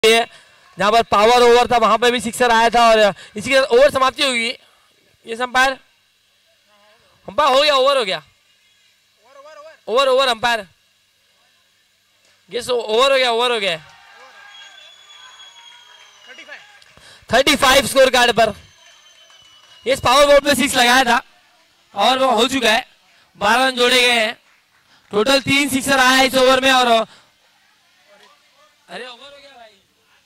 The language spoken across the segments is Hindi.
जहां पर पावर ओवर था वहां पर भी सिक्सर आया था और इसी के साथ ओवर समाप्ति होगी। ये अंपायर अंपायर हो गया, ओवर हो गया, over over umpire guess over हो गया, ओवर हो गया। 35 स्कोर कार्ड पर इस पावर बोर्ड पे 6 लगाया था और वो हो चुका है। 12 रन जोड़े गए हैं। टोटल 3 सिक्सर आया है इस ओवर में और अरे ओवर हो गया भाई।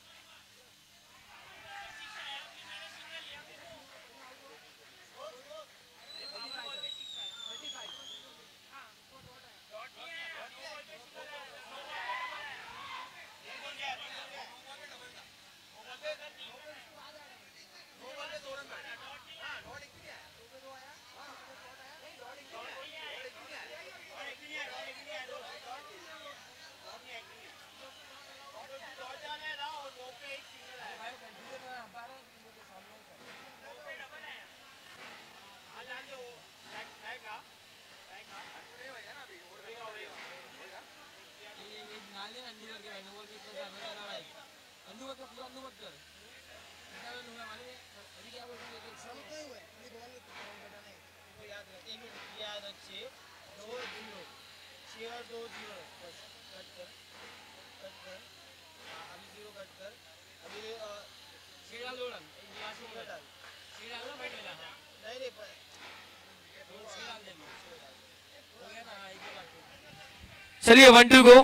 चलिए 1-2 को।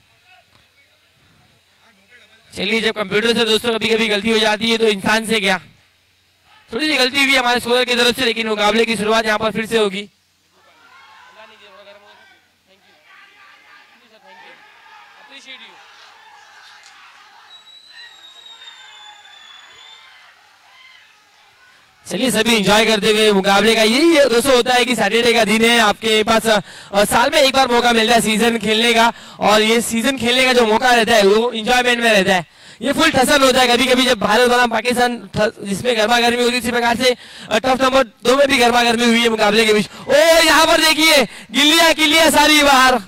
चलिए जब कंप्यूटर से दोस्तों कभी कभी गलती हो जाती है तो इंसान से क्या, थोड़ी सी गलती हुई हमारे स्कोर की तरफ से, लेकिन मुकाबले की शुरुआत यहाँ पर फिर से होगी। चलिए सभी एंजॉय करते हुए मुकाबले का यही दोस्तों होता है कि सैटरडे का दिन है, आपके पास साल में एक बार मौका मिलता है सीजन खेलने का और ये सीजन खेलने का जो मौका रहता है वो एंजॉयमेंट में रहता है। ये फुल ठसन होता है कभी कभी जब भारत बनाम पाकिस्तान जिसमें गर्मा गर्मी होती है, इसी प्रकार से टफ नंबर 2 में भी गर्मा गर्मी हुई है मुकाबले के बीच। ओ यहाँ पर देखिए गिल्लियां किल्लियां सारी बाहर।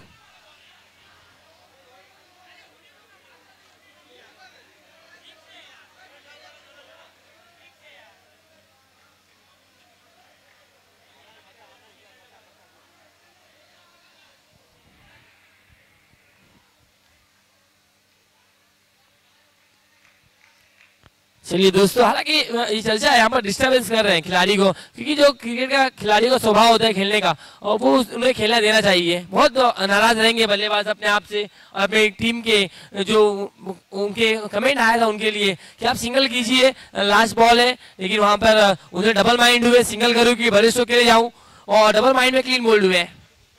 चलिए दोस्तों, हालांकि ये चर्चा यहाँ पर डिस्टर्बेंस कर रहे हैं खिलाड़ी को, क्योंकि जो क्रिकेट का खिलाड़ी का स्वभाव होता है खेलने का और वो उन्हें खेलना देना चाहिए। बहुत नाराज रहेंगे बल्लेबाज अपने आप से, अपने टीम के जो उनके कमेंट आया था उनके लिए कि आप सिंगल कीजिए, लास्ट बॉल है, लेकिन वहां पर उन्हें डबल माइंड हुए सिंगल करूँ कि बड़े स्ट्रोक के लिए जाऊं और डबल माइंड में क्लीन बोल्ड हुए।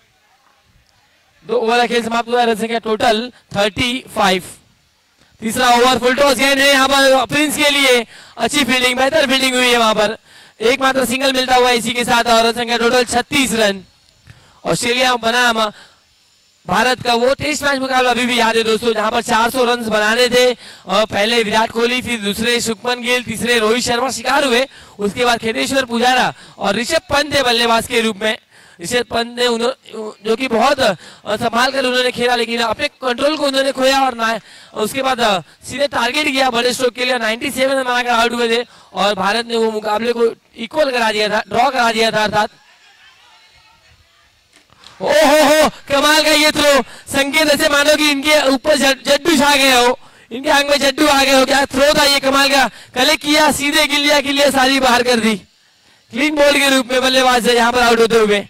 2 ओवर का खेल समाप्त हुआ, रन संख्या टोटल 35। तीसरा ओवर फुल टॉस गेंद है यहाँ पर प्रिंस के लिए, अच्छी फील्डिंग, बेहतर फील्डिंग हुई है वहां पर, एकमात्र सिंगल मिलता हुआ इसी के साथ और रन संख्या टोटल 36 रन। ऑस्ट्रेलिया बनाम भारत का वो टेस्ट मैच मुकाबला अभी भी याद है दोस्तों, जहां पर 400 रन बनाने थे और पहले विराट कोहली, फिर दूसरे शुभमन गिल, तीसरे रोहित शर्मा शिकार हुए, उसके बाद खेतेश्वर पुजारा और ऋषभ पंत थे बल्लेबाज के रूप में। ऋषभ पंत ने जो कि बहुत संभाल कर उन्होंने खेला, लेकिन अपने कंट्रोल को उन्होंने खोया और उसके बाद सीधे टारगेट किया बड़े स्ट्रोक के लिए, 97 रन बनाकर आउट हुए थे और भारत ने वो मुकाबले को इक्वल करा दिया था, ड्रॉ करा दिया था अर्थात। ओहो कमाल का ये थ्रो, संकेत ऐसे मानो कि इनके ऊपर जड्डू छा गए हो, इनके आंख में जड्डू आ गए हो। क्या थ्रो था ये, कमाल का, कलेक्ट किया, सीधे गिल्लियां सारी बाहर कर दी, क्लीन बॉल के रूप में बल्लेबाज से यहाँ पर आउट होते हुए।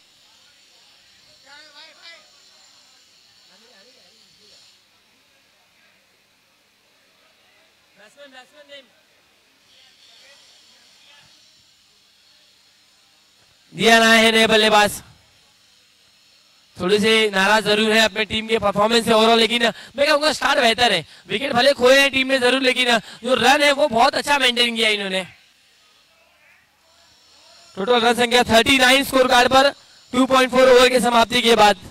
दिया ना है नए बल्लेबाज, थोड़े से नाराज जरूर है अपने टीम के परफॉर्मेंस से ओवरऑल, लेकिन मैं कहूँगा स्टार्ट बेहतर है। विकेट भले खोए हैं टीम ने जरूर, लेकिन जो रन है वो बहुत अच्छा मेंटेन किया इन्होंने। टोटल रन संख्या 39 स्कोर कार्ड पर 2.4 ओवर की समाप्ति के बाद।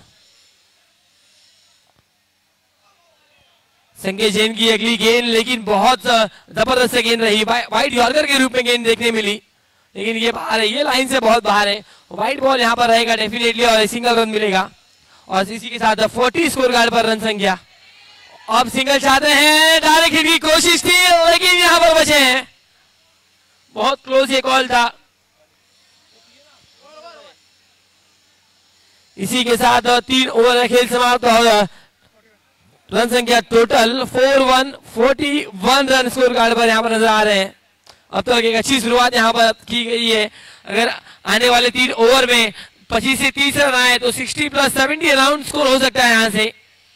संजय जैन की अगली गेंद, लेकिन बहुत जबरदस्त गेंद रही, वाइड यॉर्कर के रूप में गेंद देखने मिली, लेकिन ये बाहर है, ये लाइन से बहुत बाहर है। वाइड बॉल यहाँ पर रहेगा डेफिनेटली और सिंगल रन मिलेगा और इसी के साथ 40 स्कोर कार्ड पर रन संख्या अब सिंगल चाहते हैं, डायरेक्ट हिट की कोशिश थी लेकिन यहां पर बचे हैं। बहुत क्लोज ये कॉल था। इसी के साथ 3 ओवर का खेल समाप्त होगा। रन संख्या टोटल 41 रन स्कोर कार्ड पर यहाँ पर नजर आ रहे हैं। अब तक एक अच्छी शुरुआत यहाँ पर की गई है। अगर आने वाले 3 ओवर में 25 से 30 रन आए तो 60 + 70 राउंड स्कोर हो सकता है यहाँ से।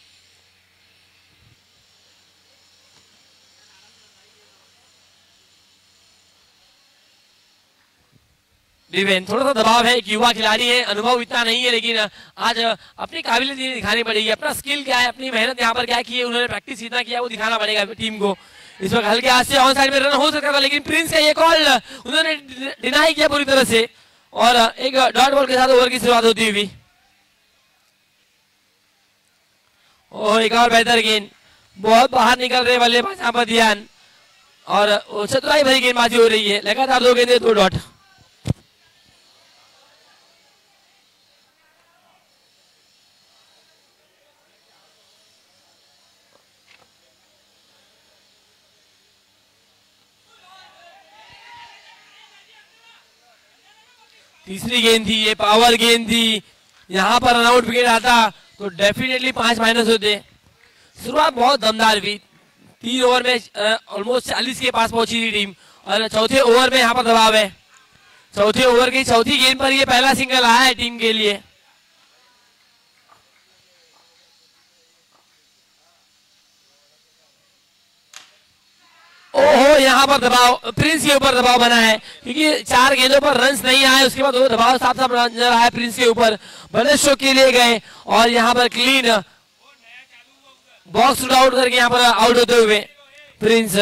थोड़ा सा दबाव है, एक युवा खिलाड़ी है, अनुभव इतना नहीं है, लेकिन आज अपनी काबिलियत दिखानी पड़ेगी। अपना स्किल क्या है, अपनी मेहनत यहाँ पर क्या की है, उन्होंने प्रैक्टिस इतना किया वो दिखाना पड़ेगा टीम को। इस वक्त हल्के हाथ से ऑन साइड में रन हो सकता था, लेकिन प्रिंस का ये कॉल उन्होंने डिनाई किया पूरी तरह से और एक डॉट बॉल के साथ ओवर की शुरुआत होती हुई। और एक और बेहतर गेंद, बहुत बाहर निकल रहे बल्लेबाज यहाँ पर ध्यान, और चतुराई भरी गेंदबाजी हो रही है। लगातार 2 गेंदें 2 डॉट। तीसरी गेंद थी, ये पावर गेंद थी। यहां पर रनआउट विकेट आता तो डेफिनेटली 5 माइनस होते। शुरुआत बहुत दमदार हुई। 3 ओवर में ऑलमोस्ट 40 के पास पहुंची थी टीम, और चौथे ओवर में यहाँ पर दबाव है। चौथे ओवर की चौथी गेंद पर ये पहला सिंगल आया है टीम के लिए। ओहो, यहाँ पर दबाव प्रिंस के ऊपर दबाव बना है, क्योंकि 4 गेंदों पर रन्स नहीं आए। उसके बाद वो दबाव साफ साफ नजर आया प्रिंस के ऊपर। बड़े शो के लिए गए और यहाँ पर क्लीन बॉक्स आउट करके यहाँ पर आउट होते हुए प्रिंस।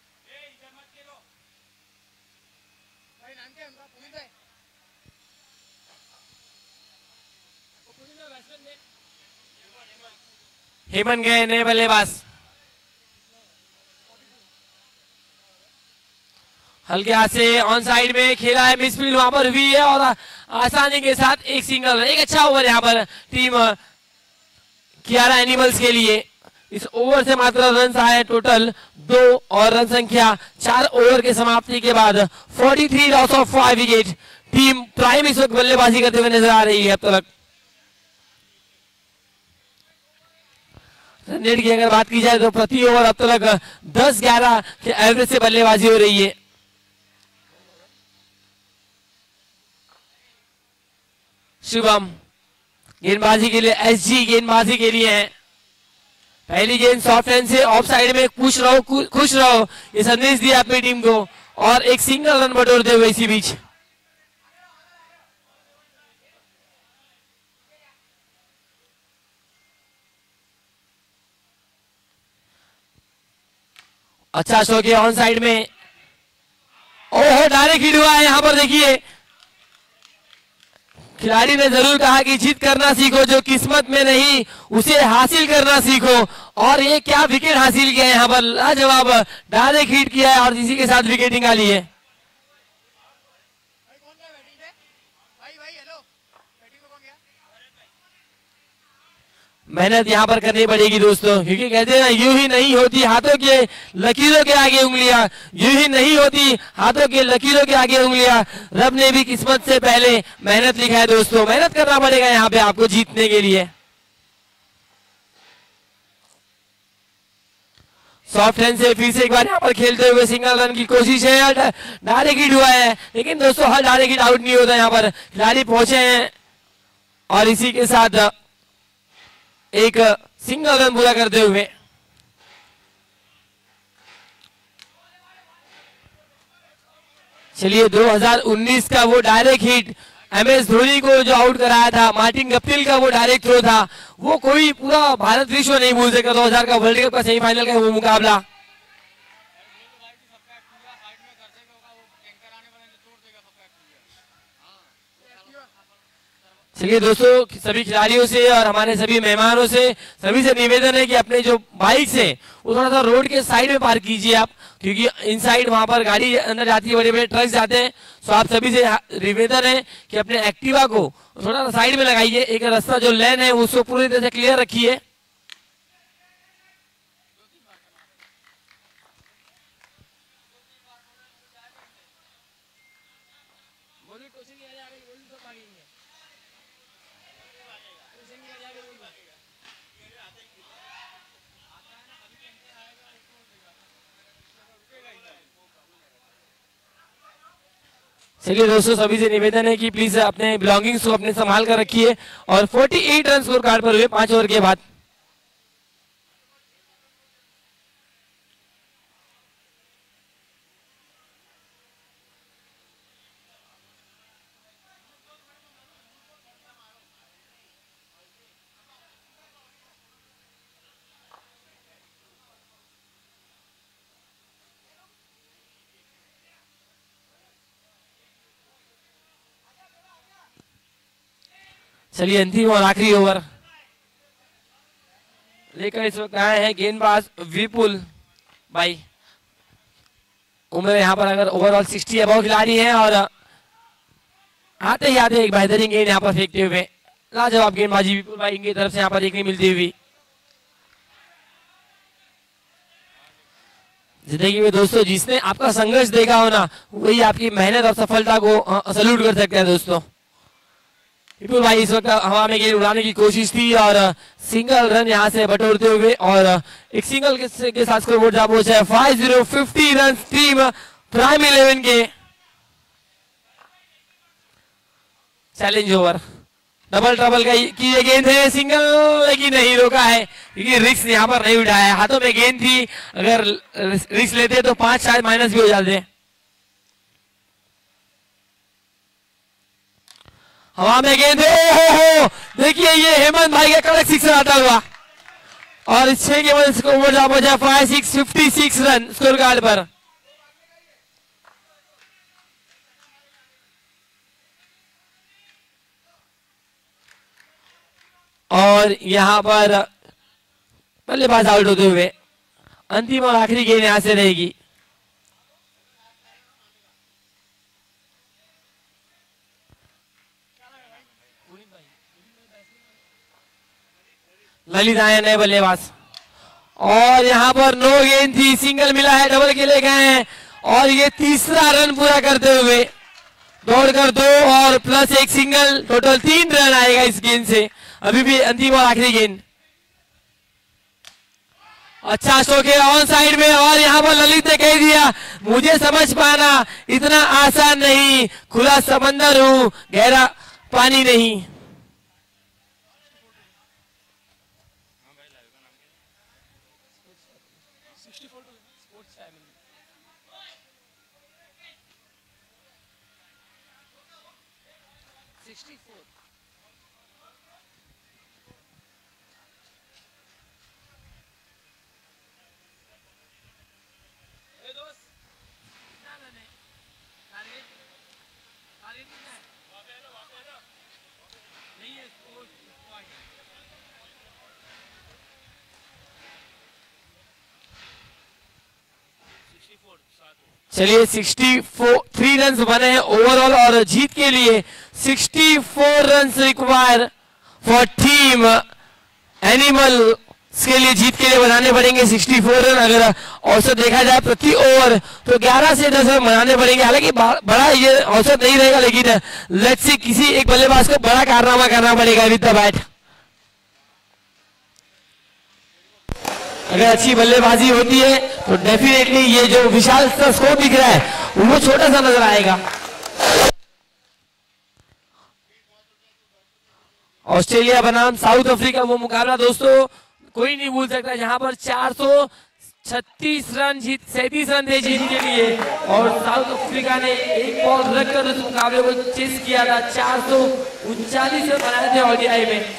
हेमंत गए नए बल्लेबाज। हल्के हाथ से ऑन साइड में खेला है, मिसफील्ड वहां पर हुई है और आसानी के साथ एक सिंगल। एक अच्छा ओवर यहाँ पर टीम कियारा एनिमल्स के लिए। इस ओवर से मात्र रन आए टोटल 2 और रन संख्या 4 ओवर के समाप्ति के बाद 43 loss of 5 wicket. Team prime इस वक्त बल्लेबाजी करते हुए नजर आ रही है। अब तक रन रेट की अगर बात की जाए तो प्रति ओवर अब तक 10-11 के एवरेज से बल्लेबाजी हो रही है। शुभम गेंदबाजी के लिए, एसजी गेंदबाजी के लिए है। पहली गेंद सॉफ्ट हैंड से ऑफ साइड में खुश रहो ये संदेश दिया अपनी टीम को, और एक सिंगल रन बटोरते हुए इसी बीच। अच्छा शो किया ऑन साइड में। ओहो, डायरेक्ट हिट हुआ है यहाँ पर। देखिए खिलाड़ी ने जरूर कहा कि जीत करना सीखो, जो किस्मत में नहीं उसे हासिल करना सीखो। और ये क्या विकेट हासिल किया है यहाँ पर, लाजवाब डायरेक्ट हिट किया है और इसी के साथ विकेट निकाली है। मेहनत यहाँ पर करनी पड़ेगी दोस्तों, क्योंकि कहते हैं ना, यूं ही नहीं होती हाथों के लकीरों के आगे उंगलियां, यूं ही नहीं होती हाथों के लकीरों के आगे उंगलियां। रब ने भी किस्मत से पहले मेहनत लिखा है दोस्तों। मेहनत करना पड़ेगा यहाँ पे आपको जीतने के लिए। सॉफ्ट हैंड से फिर से एक बार यहाँ पर खेलते हुए सिंगल रन की कोशिश है। डायरेक्ट हिट हुआ है, लेकिन दोस्तों हर डायरेक्ट हिट आउट नहीं होता। यहाँ पर खिलाड़ी पहुंचे हैं और इसी के साथ एक सिंगल रन पूरा करते हुए। चलिए 2019 का वो डायरेक्ट हिट MS धोनी को जो आउट कराया था, मार्टिन गप्टिल का वो डायरेक्ट थ्रो था, वो कोई पूरा भारत विश्व नहीं भूल सका। 2000 का वर्ल्ड कप का सेमीफाइनल का वो मुकाबला। चलिए दोस्तों, सभी खिलाड़ियों से और हमारे सभी मेहमानों से सभी से निवेदन है कि अपने जो बाइक है वो थोड़ा सा रोड के साइड में पार्क कीजिए आप, क्योंकि इनसाइड वहां पर गाड़ी अंदर जाती है, बड़े बड़े ट्रक्स जाते हैं। तो आप सभी से निवेदन है कि अपने एक्टिवा को थोड़ा सा साइड में लगाइए। एक रास्ता जो लेन है उसको पूरी तरह से क्लियर रखिए। चलिए दोस्तों, सभी से निवेदन है कि प्लीज अपने बिलोंगिंग्स को अपने संभाल कर रखिए। और 48 रन स्कोर कार्ड पर हुए 5 ओवर के बाद। चलिए अंतिम और आखिरी ओवर लेकर इस वक्त आए हैं गेंदबाज विपुल भाई। उम्र यहाँ पर अगर ओवरऑल 60 अबव खिलाड़ी हैं और आते ही आते एक बेहतरीन गेंद यहाँ पर फेंकते हुए लाजवाब गेंदबाजी विपुल भाई की तरफ से यहाँ पर देखने मिलती हुई। जिंदगी में दोस्तों जिसने आपका संघर्ष देखा हो ना, वही आपकी मेहनत और सफलता को सल्यूट कर सकते हैं दोस्तों। विपुल भाई इस वक्त हवा में गेंद उड़ाने की कोशिश थी और सिंगल रन यहां से बटोरते हुए और एक सिंगल के साथ स्कोर बोर्ड जा पहुंचा है 50 रन टीम प्राइम 11 के। चैलेंज ओवर, डबल ट्रबल की ये गेंद है, सिंगल लेकिन नहीं रोका है क्योंकि रिस्क यहाँ पर नहीं उठाया है। हाथों में गेंद थी, अगर रिस्क लेते तो 5 शायद माइनस भी हो जाते। हवा में गेंद हो देखिए ये हेमंत भाई का कड़क सिक्सर आता हुआ और इस 6 के बाद स्कोर जा पहुंचा 56 रन स्कोर कार्ड पर। और यहां पर बल्लेबाज आउट होते हुए अंतिम और आखिरी गेंद यहां से रहेगी। ललित आए नए बल्लेबाज और यहां पर नो गेंद थी, सिंगल मिला है, डबल के ले गए हैं और ये तीसरा रन पूरा करते हुए दौड़कर 2 और प्लस एक सिंगल, टोटल 3 रन आएगा इस गेंद से। अभी भी अंतिम और आखिरी गेंद, अच्छा स्ट्रोक है ऑन साइड में और यहां पर ललित ने कह दिया मुझे समझ पाना इतना आसान नहीं, खुला समंदर हूं गहरा पानी नहीं। चलिए 63 रन बने हैं ओवरऑल और जीत के लिए 64 run required for team animal के लिए जीत के लिए बनाने पड़ेंगे 64 रन। अगर औसत देखा जाए प्रति ओवर तो 11 से 10 रन बनाने पड़ेंगे। हालांकि बड़ा ये औसत नहीं रहेगा, लेकिन लेट्स सी किसी एक बल्लेबाज को बड़ा कारनामा करना पड़ेगा विद द बैट। अगर अच्छी बल्लेबाजी होती है तो डेफिनेटली ये जो विशाल स्कोर दिख रहा है वो छोटा सा नजर आएगा। ऑस्ट्रेलिया बनाम साउथ अफ्रीका वो मुकाबला दोस्तों कोई नहीं भूल सकता, जहां पर 436 रन 37 रन थे जीत के लिए और साउथ अफ्रीका ने एक बॉल रखकर उस मुकाबले को चेस किया था। 439 रन बनाए थे ओडीआई में।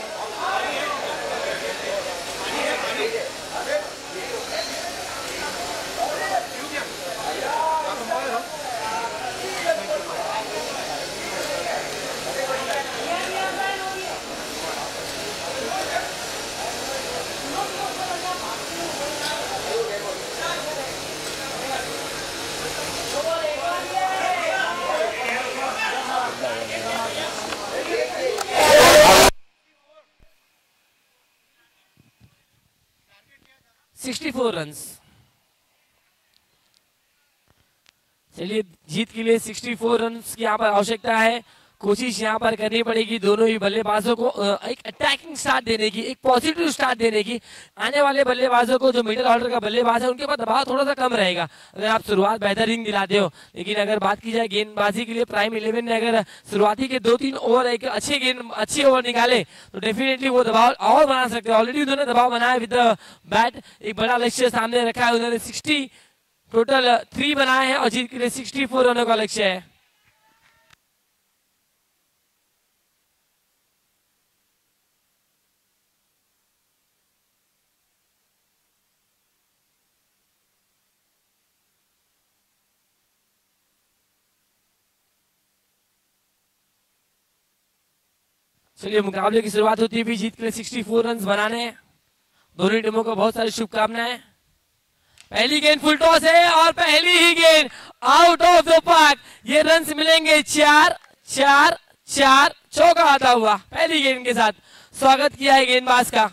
रन्स चलिए जीत के लिए 64 रन की यहाँ पर आवश्यकता है कोशिश यहाँ पर करनी पड़ेगी दोनों ही बल्लेबाजों को एक अटैकिंग स्टार्ट देने की, एक पॉजिटिव स्टार्ट देने की। आने वाले बल्लेबाजों को जो मिडिल ऑर्डर का बल्लेबाज है उनके पास दबाव थोड़ा सा कम रहेगा अगर आप शुरुआत बेहतरीन दिलाते हो। लेकिन अगर बात की जाए गेंदबाजी के लिए प्राइम 11 ने अगर शुरुआती के 2-3 ओवर एक अच्छे ओवर निकाले तो डेफिनेटली वो दबाव और बना सकते हैं। ऑलरेडी उन्होंने दबाव बनाया विद बैट, एक बड़ा लक्ष्य सामने रखा है उन्होंने। 60 टोटल 3 बनाए हैं और जीत के लिए 64 रनों का लक्ष्य है। चलिए मुकाबले की शुरुआत होती है भी जीत के लिए 64 रन बनाने हैं। दोनों टीमों को बहुत सारी शुभकामनाएं। पहली गेंद फुल टॉस है और पहली ही गेंद आउट ऑफ द पार्क। ये रन्स मिलेंगे 4 4 4, चौका आता हुआ पहली गेंद के साथ। स्वागत किया है गेंदबाज का।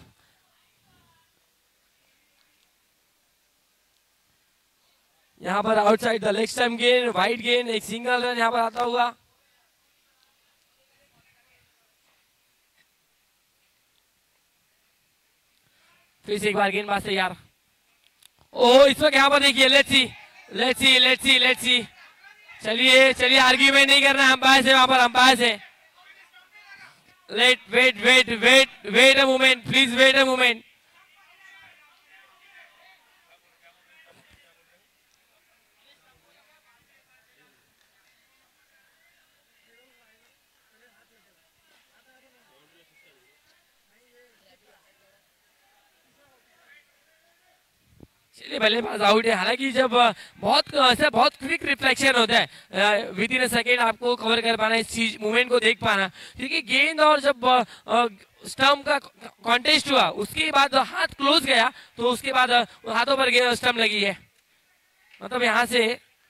यहां पर आउटसाइड द लेग स्टंप गेंद, वाइड गेंद, एक सिंगल रन यहां पर आता हुआ। फिर से एक बार गेंदबाज तैयार। ओ इस वक्त यहाँ पर देखिए, लेट्स सी। चलिए आर्ग्यूमेंट नहीं करना, अंपायर से वहां पर अंपायर से। Wait a moment please, wait a moment. चलिए बल्लेबाज आउट है। हालांकि जब बहुत क्विक रिफ्लेक्शन होता है, विद इन अ सेकेंड आपको कवर कर पाना, इस चीज मूवमेंट को देख पाना। क्योंकि गेंद और जब स्टंप का कॉन्टेस्ट हुआ उसके बाद हाथ क्लोज गया तो उसके बाद हाथों पर स्टंप लगी है। मतलब यहाँ से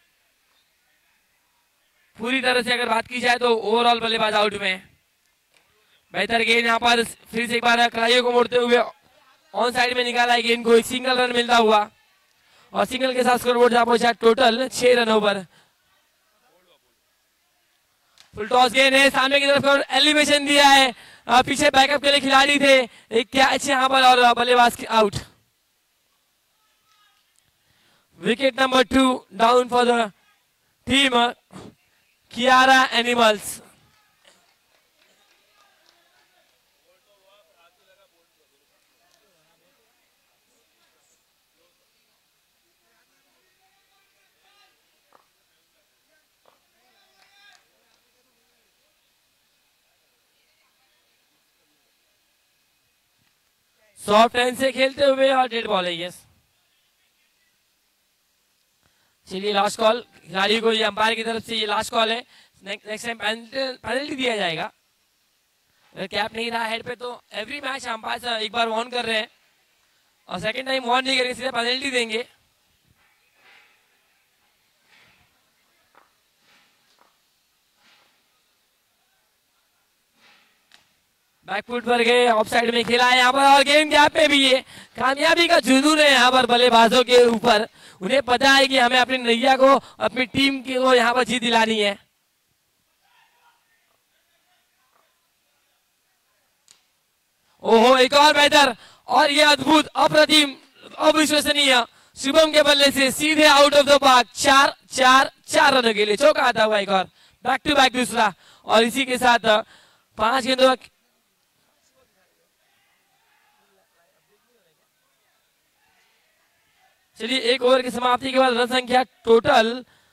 पूरी तरह से अगर बात की जाए तो ओवरऑल बल्लेबाज आउट में। बेहतर गेंद यहाँ पर फिर से एक बार कलाइयों को मोड़ते हुए ऑन साइड में निकाला है गेंद को, एक सिंगल रन मिलता हुआ और सिंगल के साथ स्कोरबोर्ड जहां पहुंचा टोटल 6 रनों पर। फुल टॉस गेंद है, सामने की तरफ एलिवेशन दिया है, पीछे बैकअप के लिए खिलाड़ी थे, एक कैच यहां पर और बल्लेबाज out. Wicket number 2 down for the team Kiara animals. Soft hand से खेलते हुए और डेड बॉल है। यस, चलिए लास्ट कॉल खिलाड़ी को, ये अंपायर की तरफ से ये लास्ट कॉल है। नेक्स्ट टाइम पेनल्टी दिया जाएगा। अगर कैप नहीं रहा हेड पे तो एवरी मैच अंपायर एक बार वार्न कर रहे हैं और सेकंड टाइम वार्न नहीं करेंगे, सीधे पेनल्टी देंगे। बैकफुट पर गए, ऑफ साइड में खेला है यहाँ पर और गेम गैप पे भी ये कामयाबी का जुनून है यहाँ पर बल्लेबाजों के ऊपर। उन्हें पता है कि हमें अपनी नैया को, अपनी टीम को यहाँ पर जीत दिलानी है। ओहो, एक और बेहतर और ये अद्भुत, अप्रतिम, अविश्वसनीय शुभम के बल्ले से सीधे आउट ऑफ द पार्क। 4 रनों के लिए चौका आता हुआ एक और, बैक टू बैक दूसरा। और इसी के साथ 5 गेंदों चलिए एक ओवर की समाप्ति के बाद रन संख्या टोटल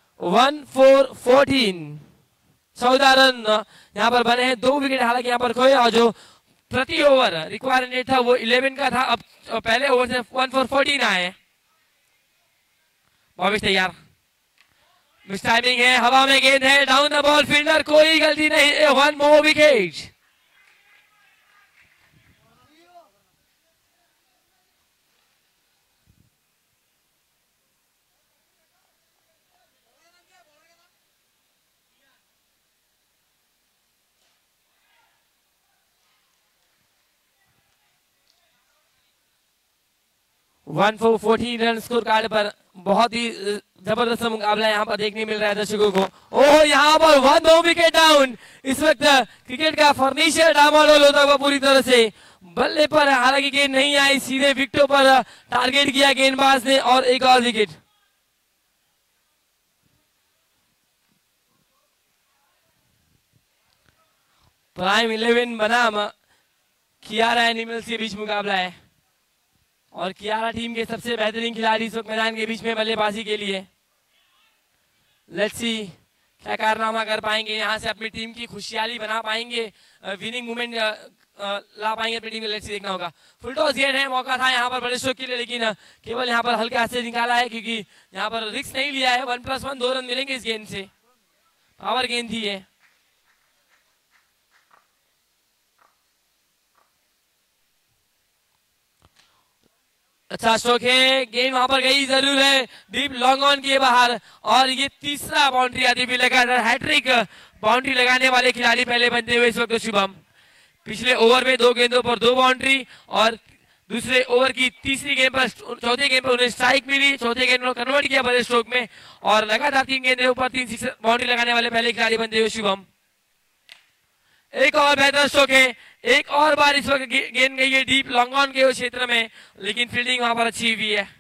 14 14 रन यहाँ पर बने हैं। 2 विकेट हालांकि यहाँ पर खोए और जो प्रति ओवर रिक्वायरमेंट था वो 11 का था। अब पहले ओवर से 1 for 14 आए। बॉबिश तैयार, मिस टाइमिंग है, हवा में गेंद है, डाउन द बॉल, फील्डर कोई गलती नहीं, 1 more विकेट। 1 for 14 रन स्कोर कार्ड पर बहुत ही जबरदस्त मुकाबला यहाँ पर देखने मिल रहा है दर्शकों को। ओह यहाँ पर 1 विकेट डाउन। इस वक्त क्रिकेट का फर्नीचर डामाडोल होता हुआ पूरी तरह से बल्ले पर, हालांकि गेंद नहीं आई, सीधे विकेटों पर टारगेट किया गेंदबाज ने और एक और विकेट। प्राइम 11 बनाम कियारा एनिमल्स के बीच मुकाबला है और कियारा टीम के सबसे बेहतरीन खिलाड़ी इस वक्त मैदान के बीच में बल्लेबाजी के लिए। लेट्स सी क्या कारनामा कर पाएंगे, यहाँ से अपनी टीम की खुशहाली बना पाएंगे, विनिंग मोमेंट ला पाएंगे अपनी टीम को। लेट्स सी देखना होगा। फुल टॉस गेंद है, मौका था यहाँ पर बड़े स्ट्रोक के लिए, लेकिन केवल यहाँ पर हल्के हाथ से निकाला है क्योंकि यहाँ पर रिस्क नहीं लिया है। 1+1 2 रन मिलेंगे इस गेंद से, पावर गेंद थी है। अच्छा स्ट्रोक है, गेंद वहां पर गई जरूर है, डीप लॉन्ग ऑन किए बाहर और ये तीसरा बाउंड्री आती हुई लगातार हैट्रिक बाउंड्री लगाने वाले खिलाड़ी पहले बनते हुए इस वक्त शुभम। पिछले ओवर में 2 गेंदों पर 2 बाउंड्री और दूसरे ओवर की तीसरी गेंद पर, चौथे गेंद पर उन्हें स्ट्राइक मिली, चौथे गेंद में कन्वर्ट किया बड़े स्ट्रोक में और लगातार 3 गेंदों ऊपर 3 बाउंड्री लगाने वाले पहले खिलाड़ी बनते हुए शुभम। एक और बेहतर स्ट्रोक है, एक और बार इस वक्त गेंद गई है डीप लॉन्ग ऑन के क्षेत्र में, लेकिन फील्डिंग वहां पर अच्छी हुई है।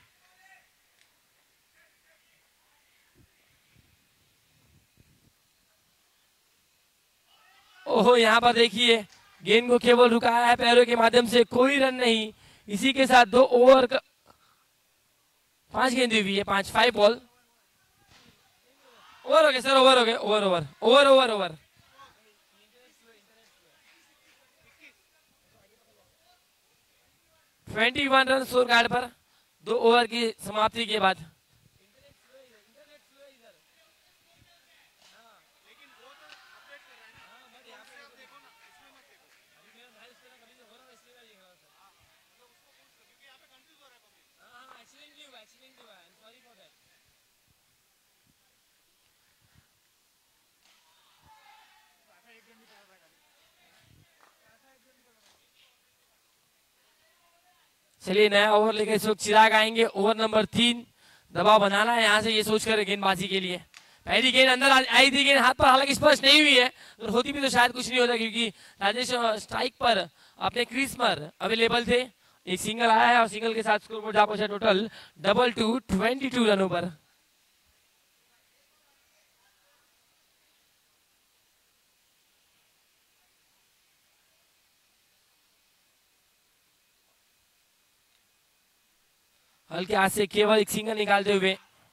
ओहो यहाँ पर देखिए गेंद को केवल रुकाया है पैरों के माध्यम से, कोई रन नहीं। इसी के साथ 2 ओवर 5 गेंद हुई है, 5 बॉल। ओवर हो गए सर, ओवर हो गए, over over over over over 21 रन स्कोर कार्ड पर 2 ओवर की समाप्ति के बाद। चलिए नया ओवर लेकर इस वक्त चिराग आएंगे। ओवर नंबर 3, दबाव बनाना है यहाँ से ये सोचकर गेंदबाजी के लिए। पहली गेंद अंदर आई थी, गेंद हाथ पर हालांकि स्पर्श नहीं हुई है, अगर होती भी तो शायद कुछ नहीं होता क्योंकि राजेश स्ट्राइक पर अपने क्रीज पर अवेलेबल थे। एक सिंगल आया है और सिंगल के साथ स्कोर बोर्ड जा पहुंचा टोटल 22 रनों पर। हल्के हाथ से केवल एक सिंगल निकालते हुए।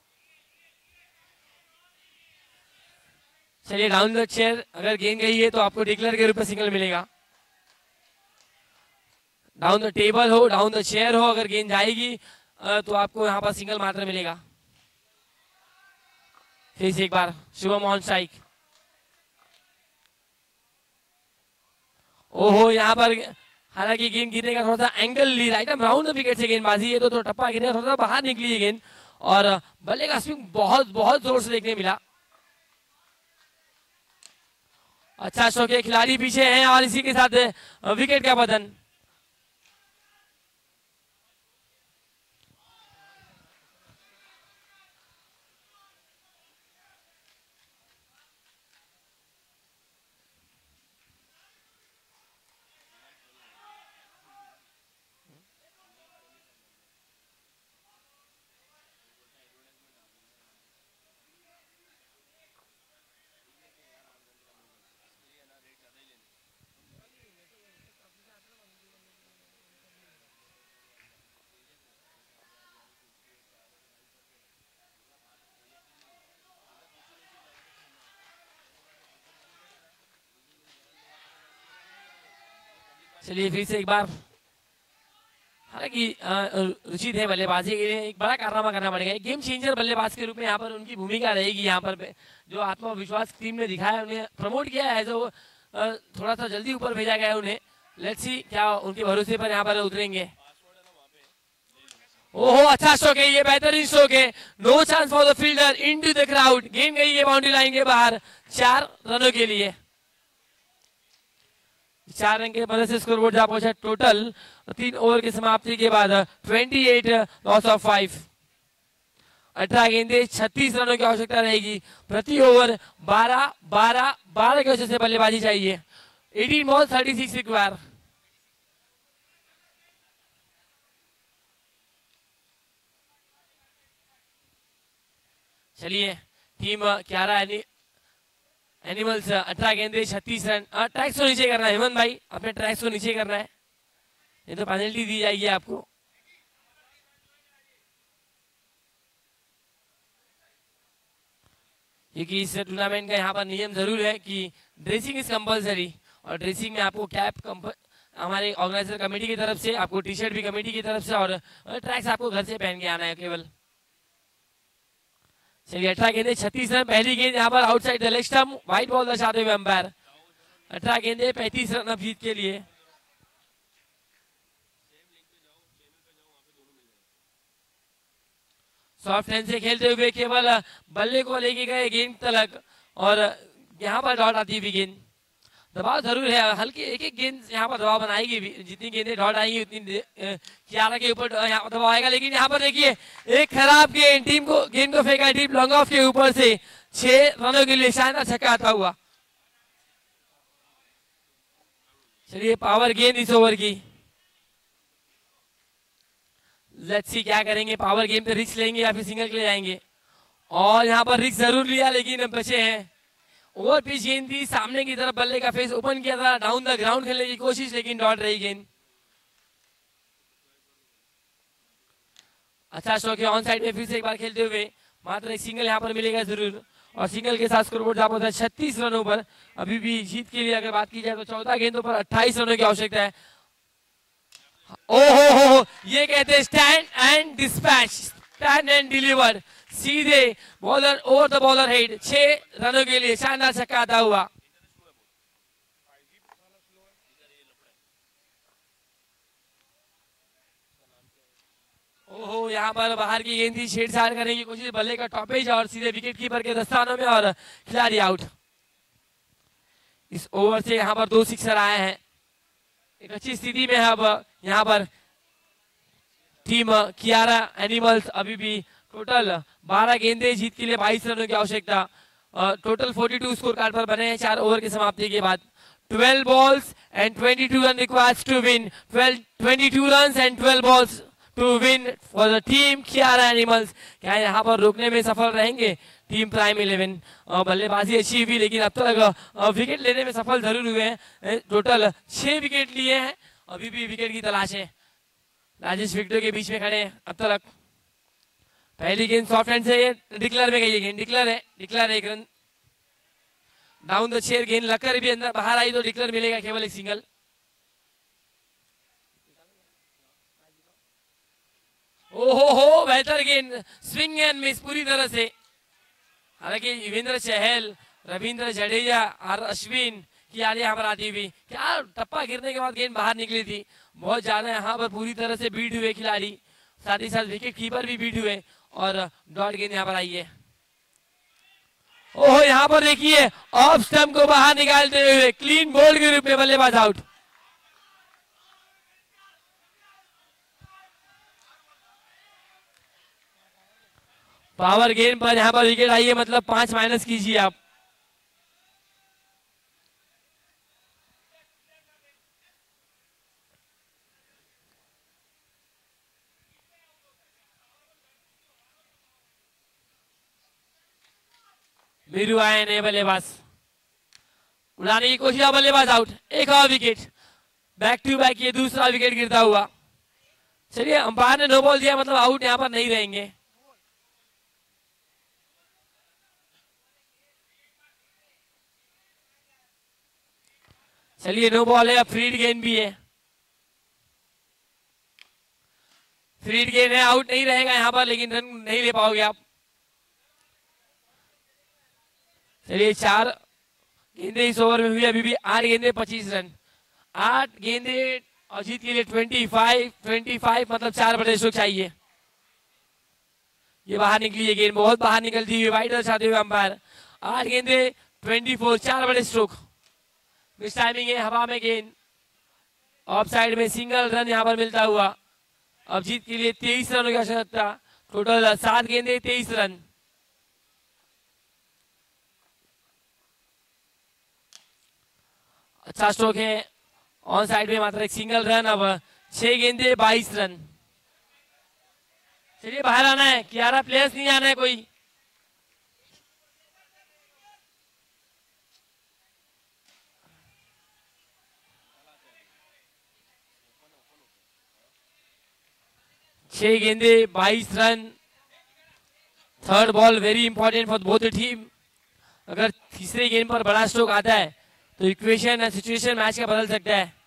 चलिए डाउन द चेयर, अगर गेंद गई है तो आपको डिक्लेयर के रूप में सिंगल मिलेगा। डाउन द टेबल हो, डाउन द चेयर हो, अगर गेंद जाएगी तो आपको यहाँ पर सिंगल मात्र मिलेगा। फिर से एक बार शुभम ऑन स्ट्राइक। ओहो यहाँ पर हालांकि गेंद गिरने का थोड़ा सा एंगल ली, राइट राउंड विकेट से गेंदबाजी है तो टप्पा गिरने थोड़ा सा बाहर निकली है गेंद और बल्ले का स्विंग बहुत बहुत जोर से देखने मिला। अच्छा स्ट्रोक है, खिलाड़ी पीछे हैं और इसी के साथ विकेट का बदन। चलिए फिर से एक बार, हालांकि रुचि है बल्लेबाजी के लिए, एक बड़ा कारनामा करना पड़ेगा। एक गेम चेंजर बल्लेबाज के रूप में यहाँ पर उनकी भूमिका रहेगी। यहाँ पर जो आत्मविश्वास टीम ने दिखाया, उन्हें प्रमोट किया है, जो थोड़ा सा जल्दी ऊपर भेजा गया है उन्हें। लेट्स सी क्या उनके भरोसे पर यहाँ पर उतरेंगे। ओहो अच्छा स्ट्रोक है, ये बेहतरीन स्ट्रोक है। No chance for the fielder, into the crowd. गेंद गई है बाउंड्री लाइन के बाहर 4 रनों के लिए। 4 रन के मदद से स्कोरबोर्ड जा पहुंचा टोटल 3 ओवर की समाप्ति के बाद 28 लॉस ऑफ 5। 18 गेंदे 36 रनों की आवश्यकता रहेगी। प्रति ओवर 12 की वजह से बल्लेबाजी चाहिए। 18 बॉल 36 रिक्वायर। चलिए टीम क्यारा एनिमल्स 18 गेंदे 36 रन। ट्रैक्स को नीचे करना है हेमंत भाई, अपने ट्रैक्स को नीचे करना है, ये तो पेनल्टी दी जाएगी आपको। क्योंकि इस टूर्नामेंट का यहाँ पर नियम जरूर है कि ड्रेसिंग इज कंपलसरी, और ड्रेसिंग में आपको कैप हमारे ऑर्गेनाइजर कमेटी की तरफ से, आपको टी शर्ट भी कमेटी की तरफ से, और ट्रैक्स आपको घर से पहन के आना है केवल। चलिए 18 गेंदे 36 रन। पहली गेंद यहाँ पर outside the leg stump, white ball दर्शाते हुए अंपायर। 18 गेंदे 35 रन अब जीत के लिए। सॉफ्ट हैंड से खेलते हुए केवल बल्ले को लेके गए गेंद तलक, और यहाँ पर डॉट आती हुई गेंद। दबाव जरूर है, हल्की एक एक गेंद यहाँ पर दबाव बनाएगी, जितनी गेंदें डॉट आएंगी उतनी क्यारा के ऊपर यहाँ पर दबाव आएगा। लेकिन यहाँ पर देखिए एक खराब गेंद, गेंद को फेंका डीप लॉन्ग ऑफ के ऊपर से। 6 रनों के लिए शानदार छक्का आता हुआ। चलिए पावर गेंद इस ओवर की, लेट्स सी क्या करेंगे। पावर गेम पे रिस्क लेंगे या फिर सिंगल के लिए जाएंगे, और यहाँ पर रिस्क जरूर लिया लेकिन बचे हैं। ओवर पिच गेंद थी, सामने की तरफ बल्ले का फेस ओपन किया था, डाउन द ग्राउंड खेलने की कोशिश, लेकिन डॉट रही गेंद। अच्छा शौक है ऑन साइड में फिर से एक बार खेलते हुए, मात्र एक सिंगल यहाँ पर मिलेगा जरूर, और सिंगल के साथ स्कोरबोर्ड जा पहुंचा 36 रनों पर। अभी भी जीत के लिए अगर बात की जाए तो 14 गेंदों पर 28 रनों की आवश्यकता है। ओहो, ये कहते हैं stand and dispatch, stand and deliver, सीधे bowler over the bowler head. 6 रनों के लिए शानदार छक्का आता हुआ। ओहो, यहाँ पर बाहर की गेंद थी, छेड़छाड़ करने की कोशिश, बल्ले का टॉपेज और सीधे विकेट कीपर के दस्तानों में, और खिलाड़ी आउट। इस ओवर से यहाँ पर 2 सिक्सर आए हैं, एक अच्छी स्थिति में है अब यहाँ पर टीम क्यारा एनिमल्स। अभी भी टोटल 12 गेंदे, जीत के लिए 22 रनों की आवश्यकता। टोटल 42 स्कोर कार्ड पर बने हैं 4 ओवर की समाप्ति के बाद। 12 balls and 22 run required to win. 22 runs and 12 balls to win for the team Kiara animals. क्या यहाँ पर रोकने में सफल रहेंगे टीम प्राइम 11? बल्लेबाजी अच्छी हुई, लेकिन अब तक विकेट लेने में सफल जरूर हुए हैं। टोटल 6 विकेट लिए हैं, अभी भी विकेट की तलाश है। राजेश विकेटों के बीच में खड़े हैं अब तक। पहली गेंद सॉफ्ट हैंड से डिक्लेयर में गई है, गेंद डिक्लेयर है, डिक्लेयर 1 रन। डाउन द चेयर गेंद लगकर भी अंदर बाहर आई तो डिक्लेयर मिलेगा, केवल एक सिंगल। ओहो हो, बेहतर गेंद, स्विंग एंड मिस पूरी तरह से। हालांकि युवेंद्र चहल, रविंद्र जडेजा और अश्विन की याद यहाँ पर आती हुई। क्या टप्पा गिरने के बाद गेंद बाहर निकली थी, बहुत ज्यादा यहाँ पर पूरी तरह से बीट हुए खिलाड़ी, साथ ही साथ विकेट कीपर भी बीट हुए, और डॉट गेंद यहाँ पर आई है। ओहो, यहाँ पर देखिए ऑफ स्टंप को बाहर निकालते हुए क्लीन बोल्ड के रूप में बल्लेबाज आउट। पावर गेंद पर यहाँ पर विकेट आई है, मतलब 5 माइनस कीजिए आप। मीरू आए नए बल्लेबाज, उड़ाने की कोशिश, बल्लेबाज आउट। एक और विकेट, बैक टू बैक ये दूसरा विकेट गिरता हुआ। चलिए अंपायर ने नो बॉल दिया, मतलब आउट यहाँ पर नहीं रहेंगे। चलिए नो बॉल है, अब फ्रीड गेंद भी है, फ्रीड गेंद है, आउट नहीं रहेगा यहाँ पर, लेकिन रन नहीं ले पाओगे आप। चलिए 4 गेंदे इस ओवर में हुई, अभी भी 8 गेंदे 25 रन। 8 गेंदे और जीत के लिए 25 मतलब 4 बड़े स्ट्रोक चाहिए। ये बाहर निकली है गेंद, बहुत बाहर निकलती हुई, वाइड दर्शाते हुए अंपायर। 8 गेंदे 24, 4 बड़े स्ट्रोक। मिस टाइमिंग है, हवा में गेंद, ऑफ साइड में सिंगल रन यहाँ पर मिलता हुआ। अब जीत के लिए 23 रनों की आवश्यकता, टोटल 7 गेंदे 23 रन। अच्छा स्ट्रोक है, ऑन साइड में मात्र एक सिंगल रन। अब 6 गेंदे 22 रन। चलिए बाहर आना है, 11 प्लेयर्स नहीं आना है कोई। छह गेंदे 22 रन। Third ball very important for both the team. अगर तीसरे गेंद पर बड़ा स्ट्रोक आता है तो इक्वेशन एंड सिचुएशन मैच का बदल सकता है।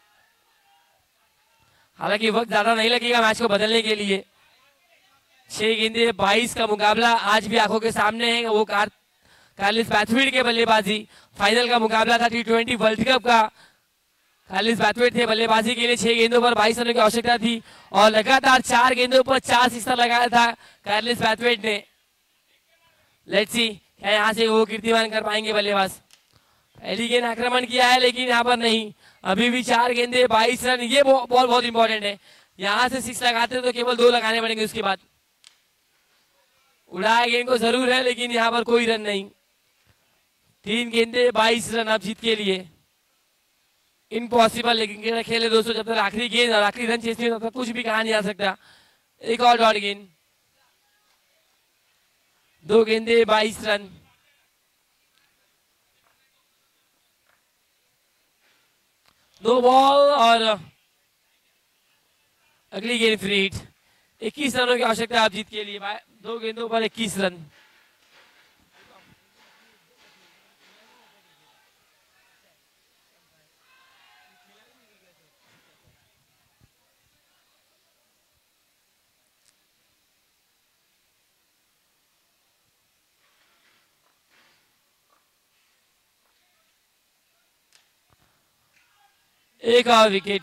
हालांकि वक्त ज्यादा नहीं लगेगा मैच को बदलने के लिए। 6 गेंदे 22 का मुकाबला आज भी आंखों के सामने है। वो कार्लिस ब्रैथवेट के बल्लेबाजी, फाइनल का मुकाबला था T20 वर्ल्ड कप का। कार्लिस ब्रैथवेट थे बल्लेबाजी के लिए। 6 गेंदों पर 22 रनों की आवश्यकता थी और लगातार 4 गेंदों पर 4 सिक्सर लगाया था कार्लिस ब्रैथवेट ने। लेट्स सी क्या यहाँ से वो कीर्तिमान कर पाएंगे बल्लेबाज। पहली गेंद आक्रमण किया है लेकिन यहाँ पर नहीं। अभी भी 4 गेंदे 22 रन। ये बॉल बहुत इंपॉर्टेंट है। यहाँ से 6 लगाते तो केवल 2 लगाने पड़ेंगे। उसके बाद उड़ाया गेंद को जरूर है लेकिन यहाँ पर कोई रन नहीं। 3 गेंदे 22 रन अब जीत के लिए। इम्पॉसिबल लेकिन खेले दोस्तों, जब तक आखिरी गेंद और आखिरी रन चेस नहीं होता कुछ भी कहा नहीं जा सकता। एक और डॉट गेंद, 2 गेंदे 22 रन। दो बॉल और अगली गेंद फ्री हिट। 21 रनों की आवश्यकता आप जीत के लिए। 2 गेंदों पर 21 रन। एक और विकेट।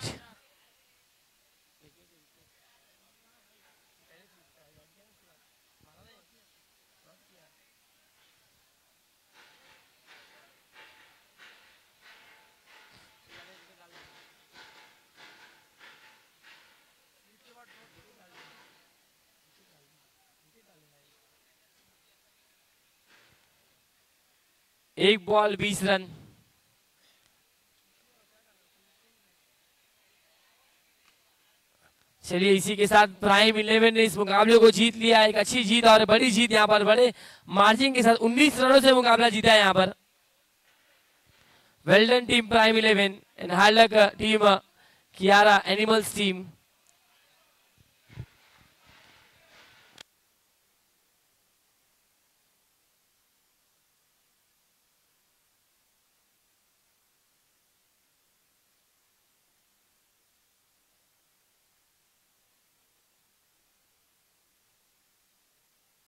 एक बॉल 20 रन। चलिए इसी के साथ प्राइम 11 ने इस मुकाबले को जीत लिया। एक अच्छी जीत और बड़ी जीत यहाँ पर, बड़े मार्जिन के साथ 19 रनों से मुकाबला जीता है यहाँ पर। Well done team prime 11 and hard luck team Kiara animals team.